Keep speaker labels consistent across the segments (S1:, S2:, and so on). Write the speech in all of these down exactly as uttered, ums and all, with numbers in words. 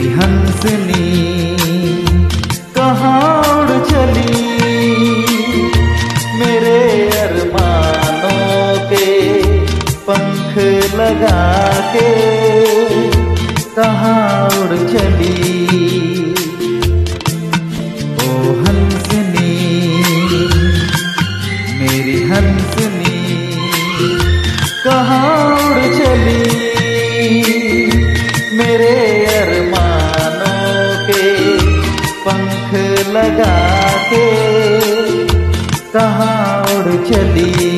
S1: मेरी हंसनी कहाँ उड़ चली, मेरे अरमानों के पंख लगा के कहाँ उड़ चली। ओ हंसनी मेरी हंसनी कहाँ उड़ चली, मेरे अरमानों के पंख लगा के कहाँ उड़ चली।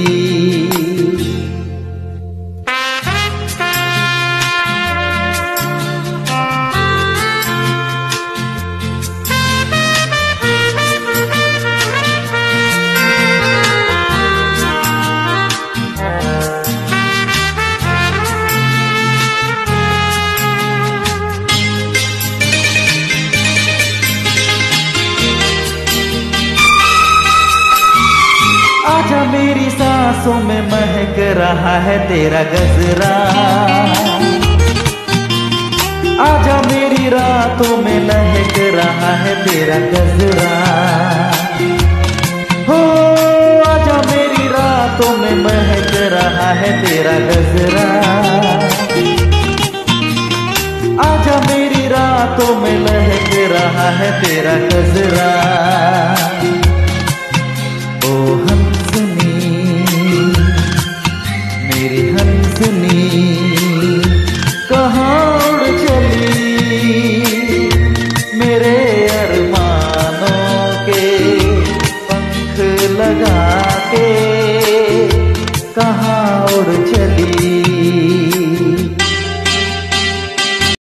S1: आजा मेरी सांसों में महक रहा है तेरा गजरा, आजा मेरी रातों में लहक रहा है तेरा गजरा। हो आजा मेरी रातों में महक रहा है तेरा गजरा, आजा मेरी रातों में लहक रहा है तेरा गजरा। ओ हंसनी मेरी हंसनी कहाँ उड़ चली, मेरे अरमानों के पंख लगा के कहाँ उड़ चली।